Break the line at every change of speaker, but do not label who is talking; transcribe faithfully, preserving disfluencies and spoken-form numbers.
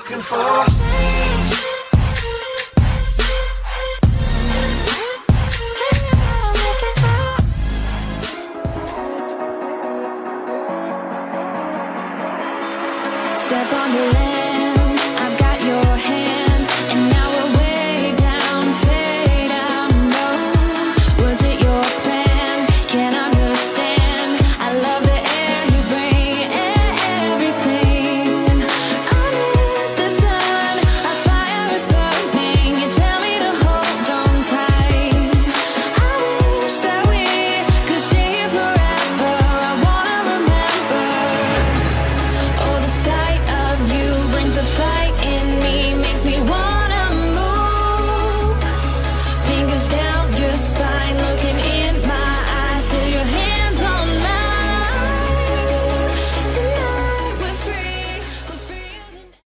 looking for change.
Step on the land, I've got your hand, and now we're way down, fade out low. Was it your plan? Can't understand. I love the air you bring, everything. Under the sun, a fire is burning. You tell me to hold on tight. I wish that we could stay here forever. I wanna remember. Oh, the sight of you brings the fight in me, makes me want